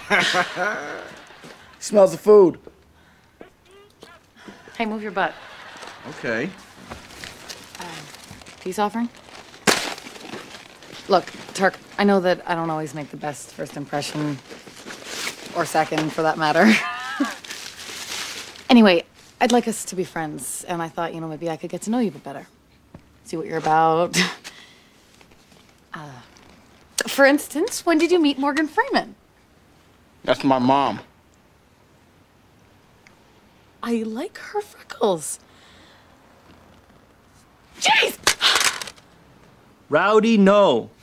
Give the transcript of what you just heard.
Smells of food. Hey, move your butt. Okay. Peace offering? Look, Turk, I know that I don't always make the best first impression, or second for that matter. Anyway, I'd like us to be friends, and I thought, maybe I could get to know you a bit better. See what you're about. For instance, when did you meet Morgan Freeman? That's my mom. I like her freckles. Jeez! Rowdy No.